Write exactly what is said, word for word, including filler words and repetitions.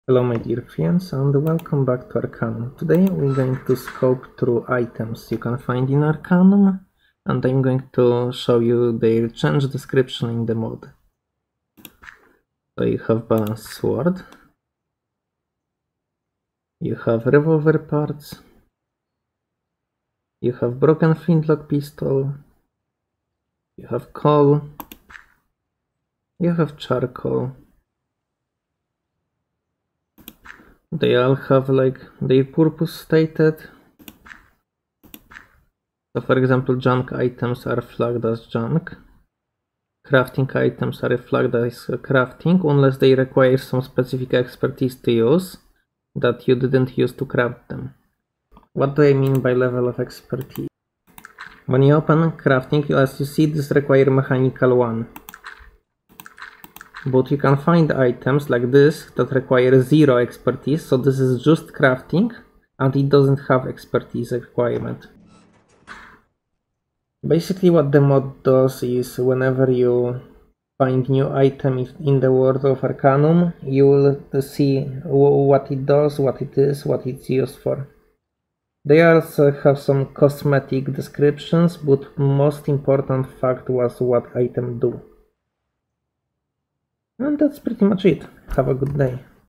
Hello my dear friends and welcome back to Arcanum. Today we're going to scope through items you can find in Arcanum and I'm going to show you their change description in the mod. So you have balanced sword, you have revolver parts, you have broken flintlock pistol, you have coal, you have charcoal. They all have like their purpose stated. So for example, junk items are flagged as junk. Crafting items are flagged as crafting unless they require some specific expertise to use that you didn't use to craft them. What do I mean by level of expertise? When you open crafting, as you see, this requires mechanical one. But you can find items like this that require zero expertise, so this is just crafting and it doesn't have expertise requirement. Basically what the mod does is whenever you find new item in the world of Arcanum, you will see what it does, what it is, what it's used for. They also have some cosmetic descriptions, but most important fact was what item do. And that's pretty much it. Have a good day.